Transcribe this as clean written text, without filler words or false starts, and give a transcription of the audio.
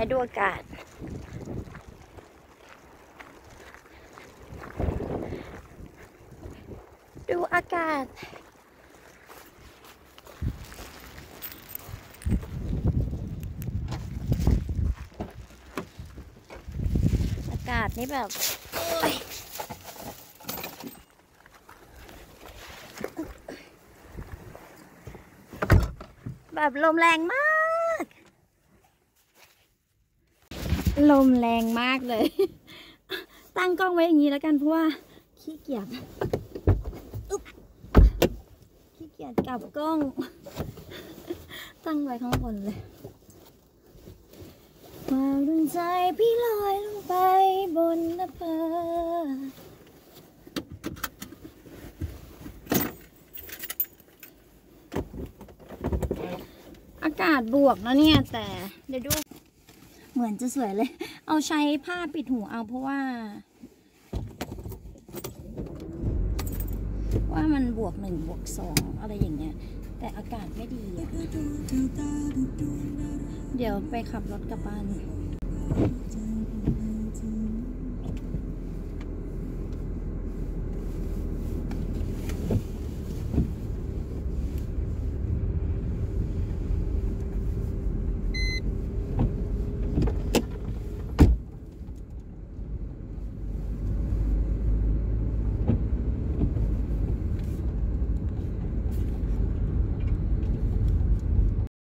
ให้ดูอากาศดูอากาศนี่แบบลมแรงมากลมแรงมากเลยตั้งกล้องไว้อย่างนี้แล้วกันเพราะว่าขี้เกียจกลับกล้องตั้งไว้ข้างบนเลยความดวงใจพี่ลอยลงไปบนหน้าผาอากาศบวกนะเนี่ยแต่เดี๋ยวดูเหมือนจะสวยเลยเอาใช้ผ้าปิดหูเอาเพราะว่ามันบวก1บวก2อะไรอย่างเงี้ยแต่อากาศไม่ดีอะเดี๋ยวไปขับรถกลับบ้าน